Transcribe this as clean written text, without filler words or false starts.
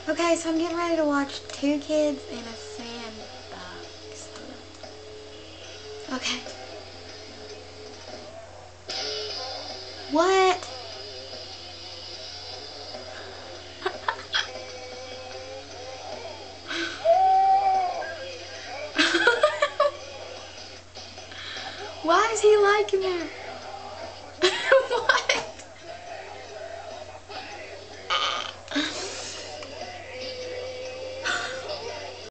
Okay, so I'm getting ready to watch Two Kids in a Sandbox. Okay. What? Why is he liking that?